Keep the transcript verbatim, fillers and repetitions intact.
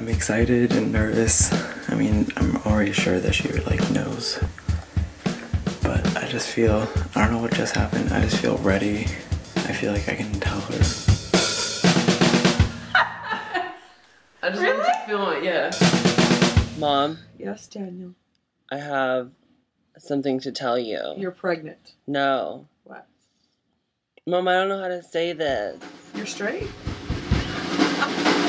excited and nervous. I mean, I'm already sure that she like knows. But I just feel, I don't know what just happened. I just feel ready. I feel like I can tell her. I just really? want to film it, yeah. Mom. Yes, Daniel. I have something to tell you. You're pregnant. No. What? Mom, I don't know how to say this. You're straight?